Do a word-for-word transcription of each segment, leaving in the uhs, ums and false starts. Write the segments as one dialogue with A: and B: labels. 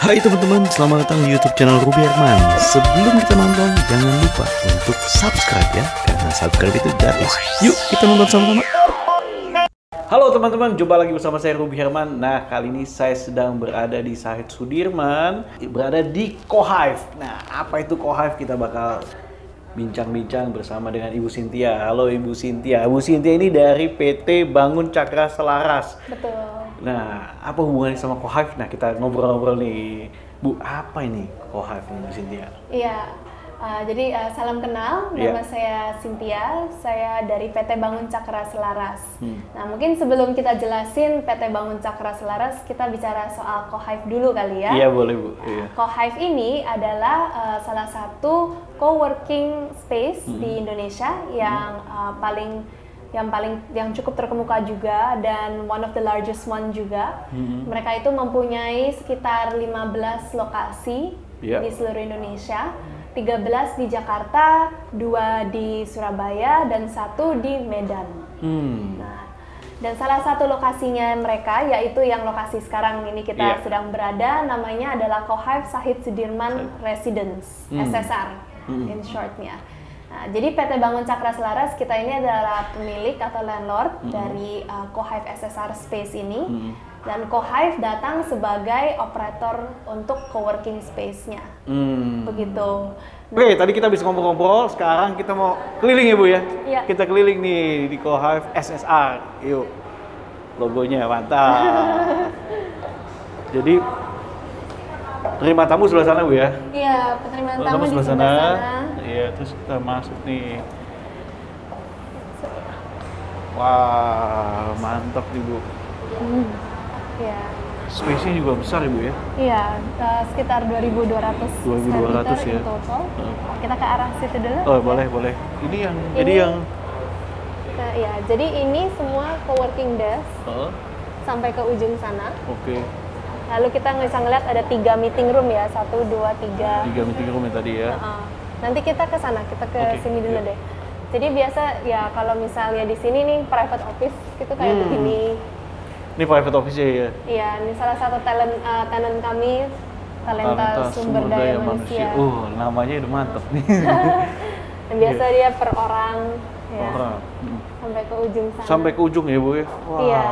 A: Hai teman-teman, selamat datang di YouTube channel Ruby Herman. Sebelum kita nonton, jangan lupa untuk subscribe ya, karena subscribe itu gratis. Yuk kita nonton sama-sama. Halo teman-teman, jumpa lagi bersama saya Ruby Herman. Nah, kali ini saya sedang berada di Sahid Sudirman, berada di Cohive. Nah, apa itu Cohive? Kita bakal bincang-bincang bersama dengan Ibu Cynthia. Halo Ibu Cynthia. Ibu Cynthia ini dari P T Bangun Cakra Selaras.
B: Betul.
A: Nah, apa hubungannya sama Cohive? Nah, kita ngobrol-ngobrol nih. Bu, apa ini Cohive nih, Bu Cynthia?
B: Iya, uh, jadi uh, salam kenal, nama yeah. saya Cynthia, saya dari P T Bangun Cakra Selaras. Hmm. Nah, mungkin sebelum kita jelasin P T Bangun Cakra Selaras, kita bicara soal Cohive dulu kali ya.
A: Iya, boleh Bu.
B: Nah,
A: iya.
B: Cohive ini adalah uh, salah satu co-working space hmm. di Indonesia yang hmm. uh, paling yang paling yang cukup terkemuka juga dan one of the largest one juga. Mm-hmm. Mereka itu mempunyai sekitar lima belas lokasi yeah. di seluruh Indonesia, tiga belas di Jakarta, dua di Surabaya dan satu di Medan. Mm. Nah, dan salah satu lokasinya mereka yaitu yang lokasi sekarang ini kita yeah. sedang berada, namanya adalah Cohive Sahid Sudirman Residence, mm. S S R mm. in shortnya. Nah, jadi P T Bangun Cakra Selaras kita ini adalah pemilik atau landlord mm-hmm. dari uh, Cohive S S R Space ini mm-hmm. dan Cohive datang sebagai operator untuk co-working space-nya. Mm. Begitu. Nah,
A: Oke, tadi kita bisa ngobrol-ngobrol, sekarang kita mau keliling ya Bu ya?
B: Iya.
A: Kita keliling nih di Cohive S S R. Yuk, logonya mantap. Jadi terima tamu sebelah sana Bu ya?
B: Iya, penerimaan tamu, tamu di
A: sebelah
B: sebelah sana.
A: sana. Iya, terus kita masuk nih. Wah, mantap nih Bu.
B: Hmm. Iya.
A: Space-nya juga besar ya Bu ya?
B: Iya, uh, sekitar dua ribu dua ratus
A: dua ribu dua ratus ya.
B: Total.
A: Uh.
B: Kita ke arah situ dulu.
A: Oh, ya? boleh, boleh. Ini yang ini, jadi yang
B: ke, ya, jadi ini semua co-working desk. Uh. Sampai ke ujung sana.
A: Oke. Okay.
B: Lalu kita bisa ngeliat ada tiga meeting room ya, satu, dua, tiga.
A: Tiga meeting room ya tadi ya.
B: Uh-uh. Nanti kita ke sana, kita ke okay. sini dulu yeah. deh. Jadi biasa ya kalau misalnya di sini nih private office itu kayak hmm. begini.
A: Ini private office ya?
B: Iya, ini salah satu talent uh, tenant kami, talenta, talenta sumber, sumber daya, daya manusia.
A: manusia. Uh, namanya udah mantep nih.
B: Dan biasa yeah. dia per orang. Ya.
A: Orang. Hmm.
B: Sampai ke ujung sana.
A: Sampai ke ujung ya Bu ya? Wow.
B: Iya.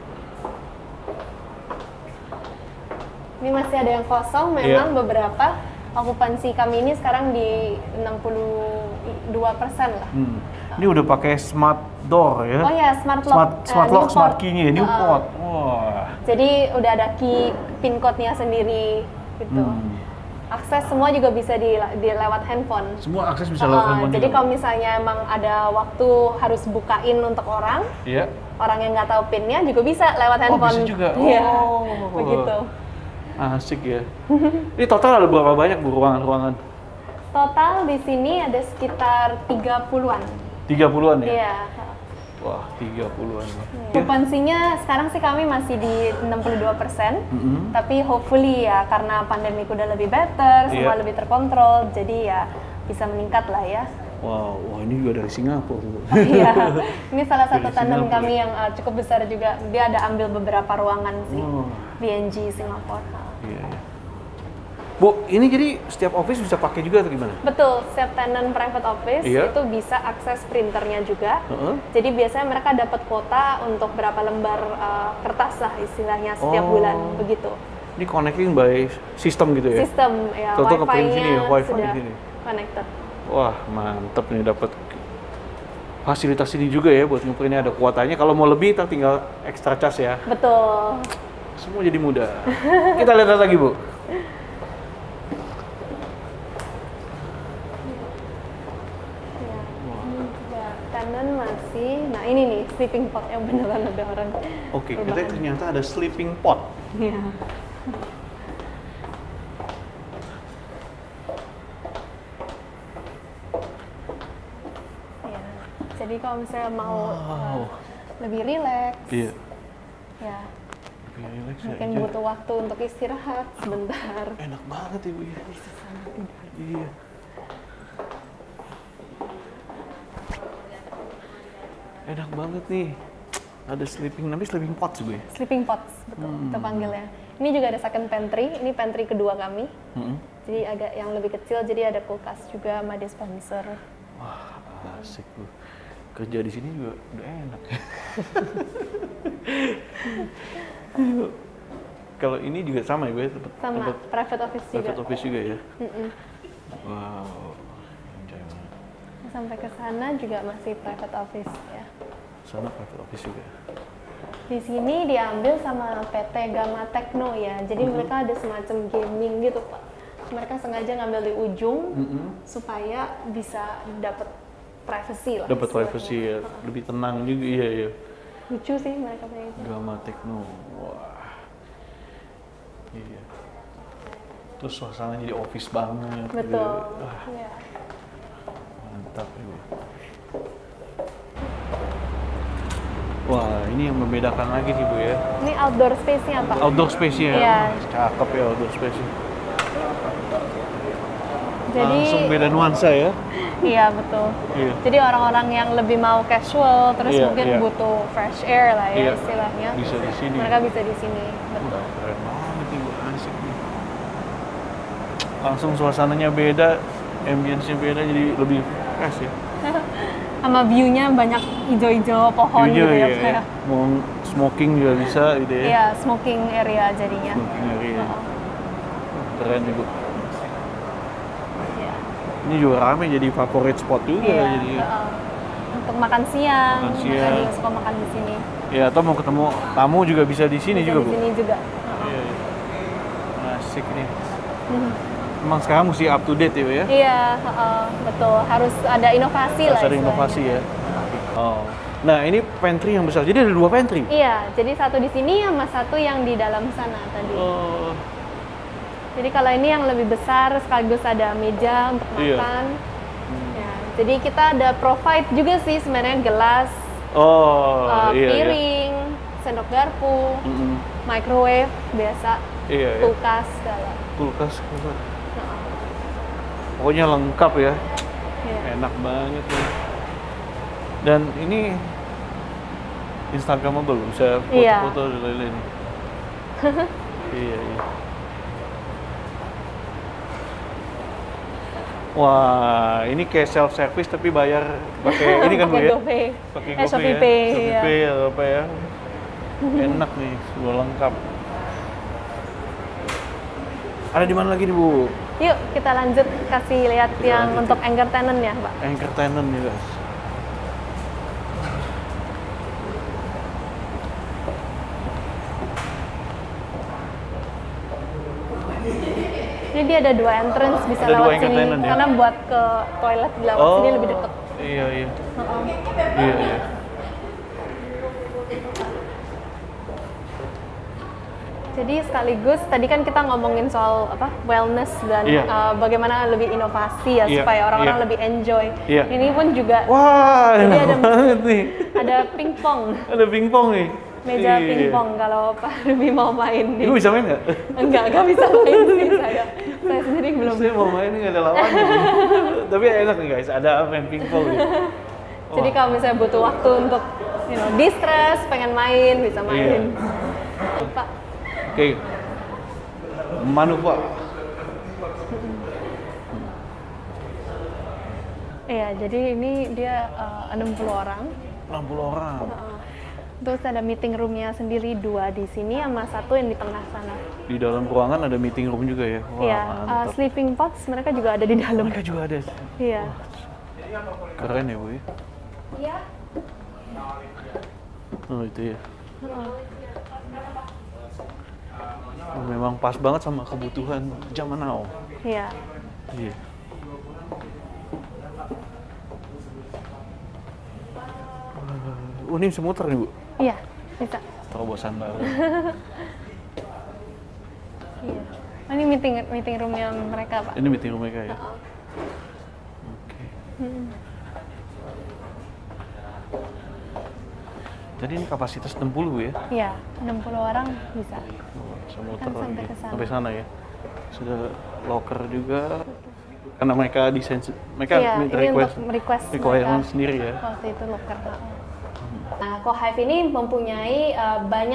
B: Ini masih ada yang kosong, memang yeah. beberapa. Okupansi kami ini sekarang di enam puluh dua persen lah. Hmm.
A: Ini udah pakai smart door ya?
B: Oh ya, smart lock.
A: Smart, smart uh, lock, smart key-nya, new
B: uh,
A: port. Wah.
B: Jadi udah ada key pin code-nya sendiri gitu. Hmm. Akses semua juga bisa di, di lewat handphone.
A: Semua akses bisa uh, lewat handphone.
B: Jadi
A: juga.
B: Kalau misalnya emang ada waktu harus bukain untuk orang, yeah. orang yang nggak tahu pinnya juga bisa lewat handphone.
A: Oh, bisa juga.
B: Iya.
A: Oh.
B: Begitu.
A: Asik ya. Ini total ada berapa banyak Bu ruangan-ruangan?
B: Total di sini ada sekitar tiga puluhan.
A: tiga puluhan ya?
B: Iya.
A: Wah, tiga puluhan ya.
B: Okupansinya sekarang sih kami masih di enam puluh dua persen. Mm-hmm. Tapi hopefully ya karena pandemi udah lebih better, semua yeah. lebih terkontrol, jadi ya bisa meningkat lah ya.
A: Wow, wah ini juga dari Singapura.
B: Oh, iya, ini salah satu tenant kami yang uh, cukup besar juga. Dia ada ambil beberapa ruangan sih, oh. B N G Singapura.
A: Iya, iya. Bu, ini jadi setiap office bisa pakai juga atau gimana?
B: Betul, setiap tenant private office iya. itu bisa akses printernya juga. Uh-huh. Jadi biasanya mereka dapat kuota untuk berapa lembar uh, kertas lah istilahnya setiap oh. bulan, begitu.
A: Ini connecting by sistem gitu ya?
B: Sistem, ya. Wi-Fi-nya sudah connected.
A: Wah, mantep nih dapat fasilitas ini juga ya buat ngeprint. Ini ada kuotanya. Kalau mau lebih, kita tinggal extra charge ya.
B: Betul.
A: Semua jadi mudah. Kita lihat lagi Bu.
B: Ya, wow. Tenant masih. Nah ini nih sleeping pot yang beneran ada orang.
A: Oke, okay, kita ternyata ada sleeping pot.
B: Iya. Jadi kalau misalnya mau wow. uh, lebih rileks,
A: iya.
B: ya,
A: lebih rileks
B: mungkin
A: aja.
B: butuh waktu untuk istirahat sebentar.
A: Enak banget Ibu ya. Iya. Enak banget nih. Ada sleeping, namanya sleeping pots Bu ya?
B: Sleeping pots, betul, hmm. kita panggilnya. Ini juga ada second pantry, ini pantry kedua kami.
A: Mm-hmm.
B: Jadi agak yang lebih kecil, jadi ada kulkas juga sama dispenser.
A: Wah, asik Bu. Kerja di sini juga udah enak. Kalau ini juga sama ya Bu ya? Tempat,
B: Sama,
A: tempat
B: private office juga.
A: private office juga ya?
B: Mm-mm.
A: Wow, enjoy banget.
B: Sampai ke sana juga masih private office ya.
A: Sana private office juga.
B: Di sini diambil sama P T Gamma Techno ya, jadi mm-hmm. mereka ada semacam gaming gitu Pak. Mereka sengaja ngambil di ujung mm-hmm. supaya bisa dapat privacy lah.
A: Dapat privacy ya, uh-huh. lebih tenang juga iya ya.
B: Lucu sih mereka punya itu.
A: Gamma Techno, wah. Iya. Terus suasananya jadi office banget.
B: Betul.
A: Gitu. Ah.
B: Iya.
A: Mantap ya. Wah, ini yang membedakan lagi nih Bu ya.
B: Ini outdoor space-nya Pak.
A: Outdoor space-nya.
B: Iya.
A: Cakep ya outdoor space-nya.
B: Jadi
A: langsung beda nuansa ya.
B: Iya, betul.
A: Iya.
B: Jadi orang-orang yang lebih mau casual terus
A: Iya,
B: mungkin
A: iya.
B: butuh fresh air lah ya
A: Iya.
B: istilahnya.
A: Bisa di sini.
B: Mereka bisa di sini. Betul.
A: Wah, keren banget nih Bu, asik nih. Langsung suasananya beda, ambience-nya beda jadi lebih fresh ya.
B: Sama view-nya banyak hijau-hijau pohon
A: View-nya,
B: gitu ya,
A: iya,
B: Pak.
A: iya. Mau smoking juga bisa gitu ya.
B: Iya, smoking area jadinya.
A: Smoking area.
B: Oh.
A: Keren nih Bu.
B: Iya.
A: Ini juga rame jadi favorit spot juga
B: Iya,
A: jadi.
B: uh, untuk makan siang,
A: Makan
B: mereka
A: siang.
B: juga suka makan di sini.
A: Ya, atau mau ketemu tamu juga bisa di sini
B: Bisa
A: juga
B: di
A: Bu.
B: sini juga.
A: Iya, iya. Asik nih. Emang sekarang mesti up to date ya Bu ya?
B: Iya, uh, betul. Harus ada inovasi
A: Harus
B: lah.
A: ada inovasi
B: istilahnya.
A: ya. Oh. Nah, ini pantry yang besar. Jadi ada dua pantry.
B: Iya, jadi satu di sini sama satu yang di dalam sana tadi.
A: Oh.
B: Jadi kalau ini yang lebih besar sekaligus ada meja untuk
A: Iya.
B: makan. Ya, jadi kita ada provide juga sih sebenarnya gelas,
A: Oh,
B: uh,
A: iya,
B: piring, sendok garpu,
A: iya. Mm-mm.
B: microwave biasa,
A: Iya, iya.
B: kulkas segala.
A: Kulkas, kulkas.
B: Nah,
A: Pokoknya lengkap ya.
B: iya.
A: Enak banget nih. Dan ini Instagramable, bisa
B: Iya.
A: foto-foto dan lain-lain. Iya, iya. Wah, ini kayak self service tapi bayar pakai ini kan Bu
B: Pakai
A: ya?
B: GoPay.
A: Pakai
B: Eh, Shopee
A: ya.
B: Pay,
A: Shopee
B: iya.
A: Pay atau apa ya? Enak nih, semua lengkap. Ada di mana lagi nih Bu?
B: Yuk kita lanjut kasih lihat
A: Kita
B: yang
A: lanjut,
B: untuk anchor tenant ya, Pak.
A: Anchor tenant nih guys.
B: Ini dia ada dua entrance bisa
A: Ada dua
B: lewat
A: anchor
B: sini
A: tenant ya?
B: karena buat ke toilet lewat
A: Oh,
B: sini lebih dekat.
A: iya iya.
B: Heeh.
A: Iya iya.
B: Jadi sekaligus tadi kan kita ngomongin soal apa wellness dan
A: Iya.
B: uh, bagaimana lebih inovasi ya
A: Iya,
B: supaya orang-orang
A: iya.
B: lebih enjoy.
A: Iya.
B: Ini pun juga
A: Wah,
B: Jadi
A: enak
B: ada-
A: banget nih.
B: ada pingpong,
A: Ada pingpong nih.
B: meja
A: Iya.
B: pingpong kalau Pak Ruby mau main nih.
A: Ibu bisa main nggak?
B: Enggak, enggak bisa main sih saya. Saya sendiri belum.
A: Saya mau main nggak ada lawannya. Tapi enak nih guys, ada main pingpong nih.
B: Jadi
A: Wah.
B: kalau misalnya butuh waktu untuk you know, distress, pengen main, bisa main. Pak,
A: Oke. Manufa.
B: iya, jadi ini dia uh, enam puluh orang.
A: enam puluh orang.
B: Uh, Terus ada meeting roomnya sendiri dua di sini sama satu yang di tengah sana.
A: Di dalam ruangan ada meeting room juga ya. Wah,
B: Iya, uh,
A: mantap.
B: sleeping pods mereka juga ada di dalam.
A: Mereka juga ada.
B: Iya.
A: Keren ya, Bu ya.
B: Iya.
A: Oh, itu ya.
B: Uh,
A: Oh, memang pas banget sama kebutuhan zaman now.
B: Iya.
A: Iya. Uh, ini bisa muter nih, Bu.
B: Iya, bisa.
A: Terobosan baru.
B: Iya. Oh, ini meeting meeting roomnya mereka, Pak.
A: Ini meeting room mereka ya.
B: Uh-uh.
A: Oke.
B: Hmm.
A: Jadi ini kapasitas enam puluh Bu ya.
B: Iya, enam puluh orang bisa.
A: Oh, bisa muter
B: Kan sampai
A: lagi.
B: ke sana.
A: Sampai sana ya. Sudah locker juga. Karena mereka desain, mereka
B: Iya,
A: minta
B: ini
A: request,
B: untuk request
A: requirement
B: mereka.
A: sendiri ya.
B: Waktu itu locker. Nah, CoHive ini mempunyai uh, banyak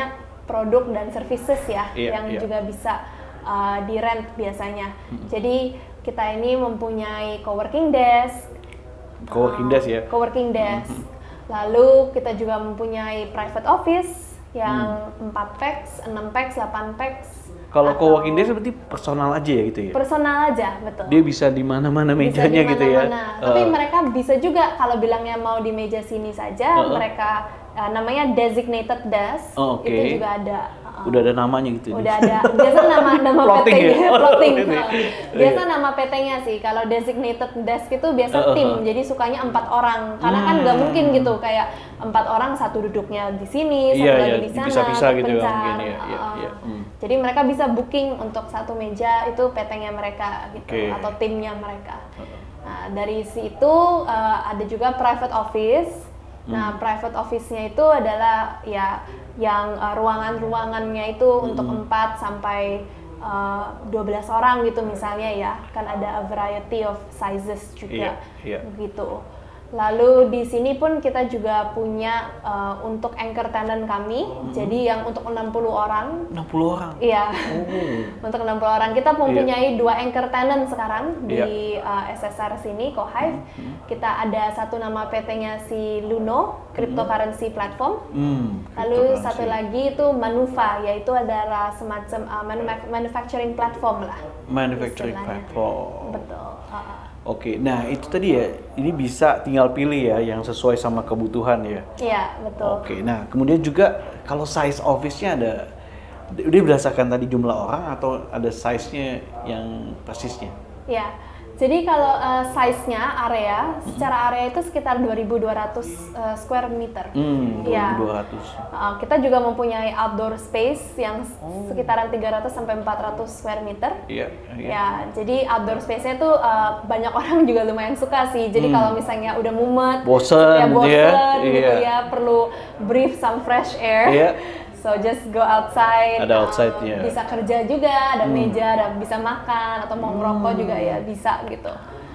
B: produk dan services ya,
A: yeah,
B: yang
A: yeah.
B: juga bisa uh, di rent biasanya. Mm-hmm. Jadi kita ini mempunyai coworking desk,
A: coworking
B: uh,
A: desk ya,
B: coworking desk. Mm-hmm. Lalu kita juga mempunyai private office yang hmm. empat packs, enam packs, delapan packs.
A: Kalau coworking desk berarti personal aja ya gitu ya?
B: Personal aja, betul.
A: Dia bisa di mana-mana mejanya
B: bisa
A: gitu ya?
B: Tapi uh. mereka bisa juga kalau bilangnya mau di meja sini saja, uh-uh. mereka uh, namanya designated desk,
A: oh, okay.
B: itu juga ada. Uh,
A: Udah ada namanya gitu?
B: Udah ada, biasa nama nama
A: plotting
B: P T-nya,
A: ya?
B: plotting. uh, biasa nama P T-nya sih, kalau designated desk itu biasa
A: uh-uh.
B: tim, jadi sukanya empat orang. Karena hmm. kan nggak mungkin gitu, kayak empat orang satu duduknya di sini, satu
A: yeah,
B: lagi
A: yeah.
B: di sana,
A: bisa-bisa gitu ya, mungkin, ya,
B: uh,
A: ya, ya. Hmm.
B: Jadi mereka bisa booking untuk satu meja, itu P T-nya mereka gitu, okay. atau timnya mereka. Uh-uh. Nah, dari situ uh, ada juga private office. Nah, hmm. private office-nya itu adalah ya yang uh, ruangan-ruangannya itu hmm. untuk empat sampai uh, dua belas orang gitu misalnya ya. Kan ada a variety of sizes juga yeah, yeah. gitu. Lalu di sini pun kita juga punya uh, untuk anchor tenant kami, hmm. jadi yang untuk enam puluh orang.
A: enam puluh orang?
B: Iya, oh. Untuk enam puluh orang. Kita mempunyai yeah. dua anchor tenant sekarang
A: yeah.
B: di uh, S S R sini, Cohive. Hmm. Kita ada satu nama P T-nya si Luno, cryptocurrency hmm. platform. Hmm. Lalu satu lagi itu Manufa, yaitu adalah semacam uh, manuf- manufacturing platform lah.
A: Manufacturing platform.
B: Betul. Uh-uh.
A: Oke, nah itu tadi ya, ini bisa tinggal pilih ya yang sesuai sama kebutuhan ya.
B: Iya, betul.
A: Oke, nah kemudian juga kalau size office-nya ada, udah berdasarkan tadi jumlah orang atau ada size-nya yang persisnya?
B: Iya, jadi kalau uh, size-nya area, mm-hmm. secara area itu sekitar dua ribu dua ratus uh, square meter.
A: Hmm, dua ribu dua ratus.
B: Ya. Uh, kita juga mempunyai outdoor space yang oh. sekitaran tiga ratus sampai empat ratus square meter.
A: Iya. Yeah, yeah.
B: Ya, jadi outdoor space-nya tuh uh, banyak orang juga lumayan suka sih. Jadi hmm. kalau misalnya udah mumet,
A: bosen,
B: ya bosen
A: yeah.
B: gitu
A: yeah.
B: ya, perlu breathe some fresh air.
A: Yeah.
B: So just go outside,
A: ada outside-nya.
B: Uh, bisa kerja juga, ada hmm. meja, ada bisa makan atau mau ngerokok hmm. juga ya bisa gitu.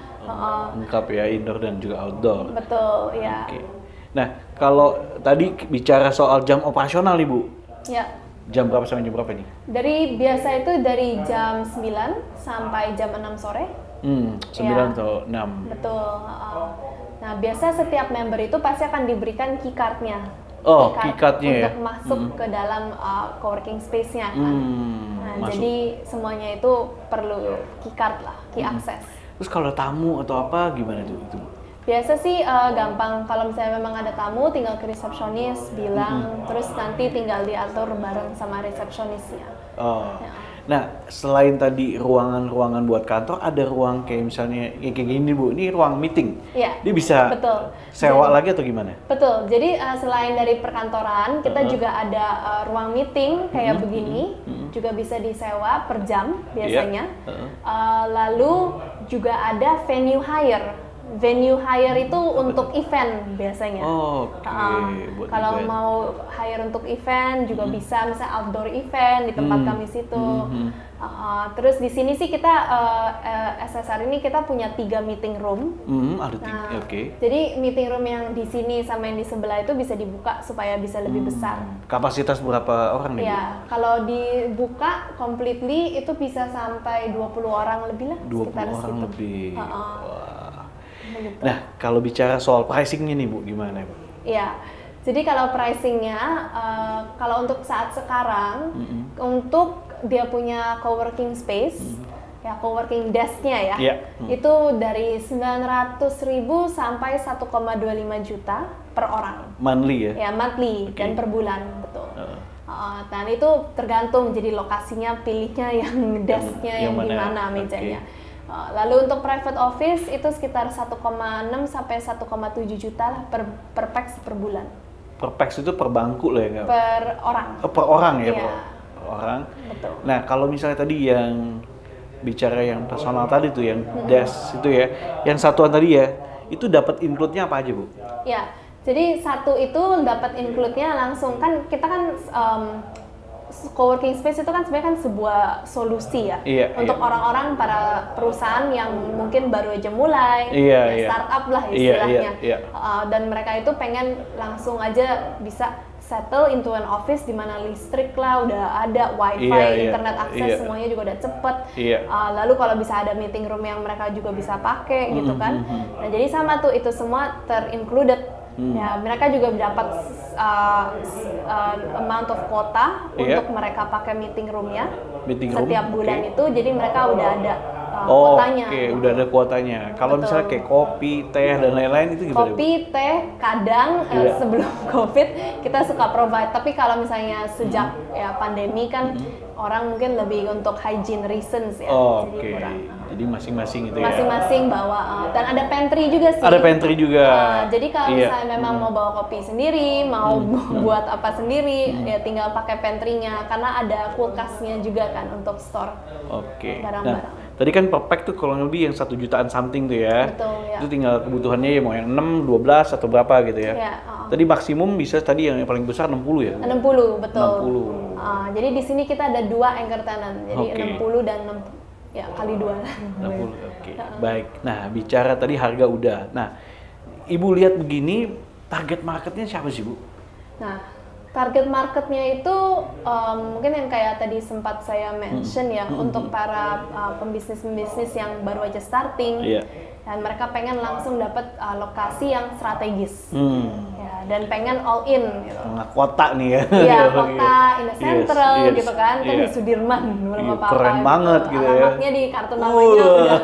B: Uh,
A: Lengkap ya, indoor dan juga outdoor.
B: Betul, ya.
A: Okay. Nah, kalau tadi bicara soal jam operasional nih Bu.
B: Ya.
A: Jam berapa sampai jam berapa nih?
B: Dari biasa itu dari jam sembilan sampai jam enam sore.
A: Hmm, sembilan ya. Atau enam.
B: Betul. Uh, nah, biasa setiap member itu pasti akan diberikan key card-nya.
A: Oh,
B: key
A: card-nya
B: untuk ya? masuk hmm. ke dalam uh, coworking space-nya kan.
A: Hmm,
B: nah,
A: masuk.
B: Jadi semuanya itu perlu key card lah, key hmm. access.
A: Terus kalau tamu atau apa gimana tuh itu?
B: Biasa sih uh, gampang, kalau misalnya memang ada tamu tinggal ke resepsionis bilang, hmm. terus nanti tinggal diatur bareng sama resepsionisnya.
A: Oh. Ya. Nah, selain tadi ruangan-ruangan buat kantor, ada ruang kayak misalnya ya kayak gini Bu, ini ruang meeting.
B: Iya.
A: Dia bisa
B: betul.
A: sewa
B: jadi,
A: lagi atau gimana?
B: Betul. Jadi uh, selain dari perkantoran, kita uh-huh. juga ada uh, ruang meeting kayak uh-huh. begini, uh-huh. juga bisa disewa per jam biasanya. Yeah. Uh-huh. Uh, lalu juga ada venue hire. Venue hire itu untuk event biasanya.
A: Oh, oke. Okay.
B: Uh, kalau event. Mau hire untuk event juga hmm. bisa, misalnya outdoor event di tempat hmm. kami situ. Hmm. Uh, terus di sini sih kita uh, uh, S S R ini kita punya tiga meeting room.
A: Hmm, ada tiga.
B: Nah,
A: oke. Okay.
B: Jadi meeting room yang di sini sama yang di sebelah itu bisa dibuka supaya bisa lebih hmm. besar.
A: Kapasitas berapa orang nih?
B: Ya, kalau dibuka completely itu bisa sampai dua puluh orang lebih lah.
A: dua puluh orang
B: segitu.
A: lebih.
B: Uh -uh.
A: Wah.
B: Begitu.
A: Nah, kalau bicara soal pricingnya nih Bu, gimana Bu?
B: Iya, jadi kalau pricingnya, uh, kalau untuk saat sekarang, mm-hmm. untuk dia punya coworking space, mm-hmm. ya coworking desk-nya ya, yeah. mm-hmm. itu dari sembilan ratus ribu sampai satu koma dua lima juta per orang.
A: Monthly ya?
B: Ya, monthly okay. dan per bulan, betul. Uh. Uh, dan itu tergantung, jadi lokasinya pilihnya yang desk-nya yang, yang, yang di mana mejanya. Okay. Lalu untuk private office itu sekitar satu koma enam sampai satu koma tujuh juta lah per per pax per bulan.
A: Per pax itu per bangku lah ya?
B: Per orang.
A: Oh, per orang ya,
B: iya.
A: per orang.
B: Betul.
A: Nah, kalau misalnya tadi yang bicara yang personal tadi tuh, yang hmm. desk itu ya, yang satuan tadi ya, itu dapat include-nya apa aja Bu?
B: Ya, jadi satu itu dapat include-nya langsung, kan kita kan um, coworking space itu kan sebenarnya kan sebuah solusi ya
A: iya,
B: untuk
A: iya.
B: orang-orang para perusahaan yang mungkin baru aja mulai,
A: iya,
B: ya
A: iya.
B: startup lah
A: istilahnya,
B: iya, iya, iya.
A: Uh,
B: dan mereka itu pengen langsung aja bisa settle into an office di mana listrik lah udah ada, wifi,
A: Iya, iya,
B: internet akses
A: iya.
B: semuanya juga udah cepet.
A: Iya.
B: Uh, lalu kalau bisa ada meeting room yang mereka juga bisa pakai gitu kan. Nah jadi sama tuh itu semua ter-included. Hmm. Ya, mereka juga dapat uh, uh, amount of quota
A: yeah.
B: untuk mereka pakai meeting roomnya
A: meeting room,
B: setiap bulan
A: okay.
B: itu, jadi mereka udah ada uh,
A: oh,
B: kuotanya.
A: Oke, okay. udah ada kuotanya. Kalau misalnya kayak kopi, teh dan lain-lain itu gimana?
B: Kopi, teh, kadang yeah. uh, sebelum COVID kita suka provide. Tapi kalau misalnya sejak mm-hmm. ya pandemi kan mm-hmm. orang mungkin lebih untuk hygiene reasons ya.
A: Oh,
B: jadi
A: okay.
B: kurang.
A: Jadi masing-masing gitu
B: ya. Masing-masing bawa uh, dan ada pantry juga sih.
A: Ada pantry juga.
B: Uh, jadi kalau
A: iya.
B: misalnya memang hmm. mau bawa kopi sendiri, mau hmm. buat apa sendiri, hmm. ya tinggal pakai pantry-nya karena ada kulkasnya juga kan untuk store.
A: Oke. Okay.
B: Barang-barang.
A: Nah, tadi kan per pack tuh kurang lebih yang satu jutaan something tuh ya.
B: Betul, ya.
A: Itu tinggal kebutuhannya ya mau yang enam, dua belas atau berapa gitu ya.
B: Ya uh.
A: Tadi maksimum bisa tadi yang paling besar enam puluh ya.
B: enam puluh betul.
A: enam puluh.
B: Uh, jadi di sini kita ada dua anchor tenant. Jadi okay. enam puluh dan enam ya kali dua.
A: enam puluh. Oke. Okay. Uh. Baik. Nah, bicara tadi harga udah. Nah, Ibu lihat begini target marketnya siapa sih, Bu?
B: Nah, target marketnya itu um, mungkin yang kayak tadi sempat saya mention hmm. ya hmm. untuk para uh, pembisnis-pembisnis yang baru aja starting yeah. dan mereka pengen langsung dapat uh, lokasi yang strategis hmm. ya, dan pengen all in gitu.
A: Nah, kota nih ya.
B: Iya, kota in the central
A: yes, yes.
B: gitu kan, kan
A: yeah.
B: di Sudirman belum
A: yeah,
B: apa-apa.
A: Keren banget gitu, gitu
B: alamatnya
A: ya.
B: di kartu namanya
A: uh.
B: udah.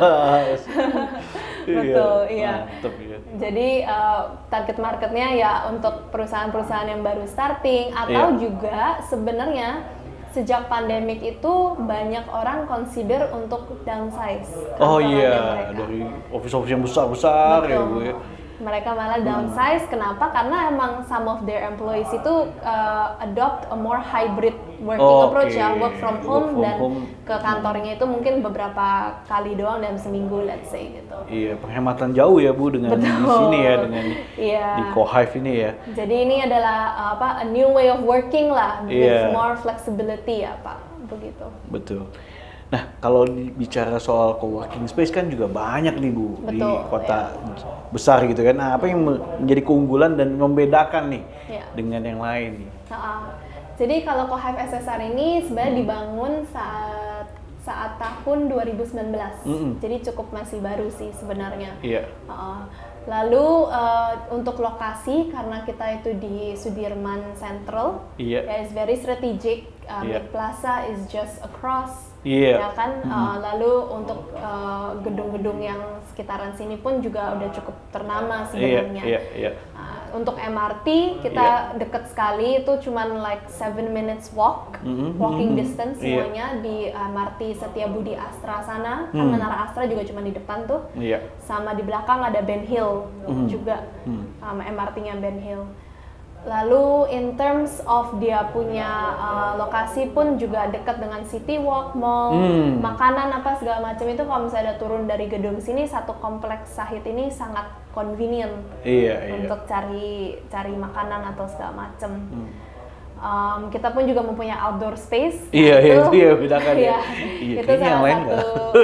B: Betul, iya.
A: Mantep, ya.
B: Jadi uh, target marketnya ya untuk perusahaan-perusahaan yang baru starting atau yeah. juga sebenarnya sejak pandemik itu banyak orang consider untuk downsize.
A: Oh iya, mereka. Dari office-office yang besar-besar ya Bu ya.
B: Mereka malah downsize. Hmm. Kenapa? Karena emang some of their employees itu uh, adopt a more hybrid working
A: oh,
B: approach
A: okay.
B: ya, work from home work from dan
A: home.
B: ke kantornya itu mungkin beberapa kali doang dalam seminggu, let's say gitu.
A: Iya, penghematan jauh ya Bu dengan
B: Betul.
A: di sini ya, dengan
B: iya.
A: di Co-Hive ini ya.
B: Jadi ini adalah uh, apa a new way of working lah, with
A: yeah.
B: more flexibility ya Pak, begitu.
A: Betul. Nah, kalau bicara soal co-working space kan juga banyak nih Bu. Betul, di kota ya. besar gitu kan. Nah, apa yang menjadi keunggulan dan membedakan nih ya. dengan yang lain nih?
B: Nah, jadi kalau Co-Hive S S R ini sebenarnya dibangun saat saat tahun dua ribu sembilan belas. Mm-hmm. Jadi cukup masih baru sih sebenarnya. Iya. Uh, lalu uh, untuk lokasi karena kita itu di Sudirman Central, yeah. ya, it's very strategic. Uh, yeah. Mid Plaza is just across. Yeah. Ya kan, mm-hmm. uh, lalu untuk uh, gedung-gedung yang sekitaran sini pun juga udah cukup ternama sebenarnya. Yeah, yeah, yeah. uh, untuk M R T kita yeah. deket sekali, itu cuman like seven minutes walk, mm-hmm. walking mm-hmm. distance semuanya yeah. di M R T Setiabudi Astra sana. Mm. Kan Menara Astra juga cuma di depan tuh, yeah. sama di belakang ada Ben Hill mm-hmm. juga, mm. um, M R T-nya Ben Hill. Lalu in terms of dia punya uh, lokasi pun juga dekat dengan City Walk, mall, hmm. makanan apa segala macam itu kalau misalnya ada turun dari gedung sini satu kompleks Sahid ini sangat convenient
A: iya,
B: untuk
A: iya.
B: cari cari makanan atau segala macam. Hmm. Um, kita pun juga mempunyai outdoor space.
A: Iya,
B: itu,
A: iya, itu ya bedakan ya.
B: Iya, itu salah
A: yang
B: satu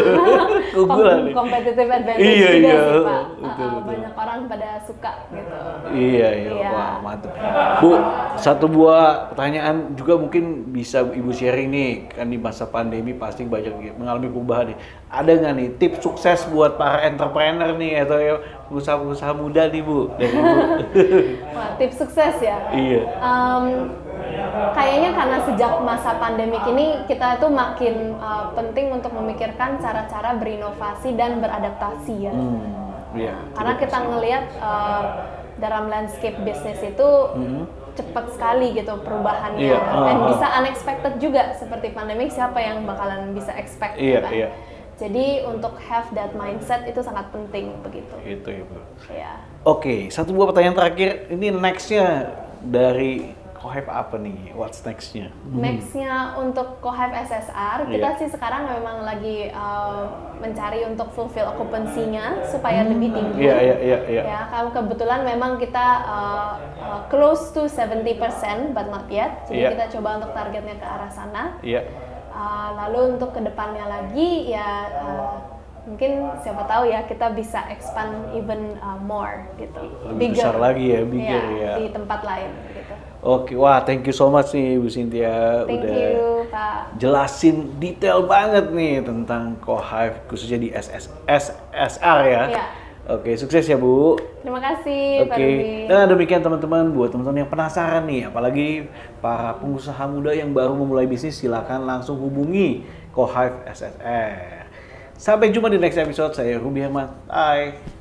A: kom-
B: competitive advantage
A: iya,
B: juga
A: iya.
B: sih Pak.
A: Betul,
B: uh,
A: betul.
B: Banyak orang pada suka gitu.
A: Iya, iya, iya. Wah mantap. Bu, satu buah pertanyaan juga mungkin bisa Ibu sharing nih, kan di masa pandemi pasti banyak mengalami perubahan nih. Ada nggak nih tips sukses buat para entrepreneur nih atau ya pengusaha-pengusaha muda nih Bu? Dari Ibu.
B: Wah, tips sukses ya?
A: Iya.
B: Um, Kayaknya karena sejak masa pandemik ini kita tuh makin uh, penting untuk memikirkan cara-cara berinovasi dan beradaptasi ya. Hmm, yeah, karena kita ngelihat uh, dalam landscape bisnis itu mm-hmm. cepat sekali gitu perubahannya, yeah, uh, dan bisa unexpected juga seperti pandemik. Siapa yang bakalan bisa expect? Yeah, kan? Yeah. Jadi untuk have that mindset itu sangat penting begitu. Itu ya Bu. Yeah.
A: Oke, okay, satu buah pertanyaan terakhir. Ini nextnya dari Co-Hive apa nih? What's next-nya?
B: Next-nya untuk Co-Hive S S R, kita yeah. sih sekarang memang lagi uh, mencari untuk fulfill occupancy-nya supaya hmm. lebih tinggi.
A: Iya, iya, iya, iya.
B: Ya, kalau kebetulan memang kita uh, uh, close to seventy percent but not yet. Jadi yeah. kita coba untuk targetnya ke arah sana. Iya. Yeah. Uh, lalu untuk kedepannya lagi ya uh, mungkin siapa tahu ya kita bisa expand even uh, more gitu.
A: Lebih besar lagi ya, bigger
B: ya,
A: ya.
B: di tempat lain gitu.
A: Oke, wah thank you so much nih Bu Cynthia.
B: Thank
A: udah
B: you, Pak.
A: jelasin detail banget nih tentang Co-Hive khususnya di S S R ya.
B: Iya.
A: Oke, sukses ya Bu.
B: Terima kasih, Pak
A: Oke,
B: Ruby.
A: nah demikian teman-teman, buat teman-teman yang penasaran nih, apalagi para pengusaha muda yang baru memulai bisnis, silakan langsung hubungi Co-Hive S S R. Sampai jumpa di next episode, saya Ruby Herman. Bye.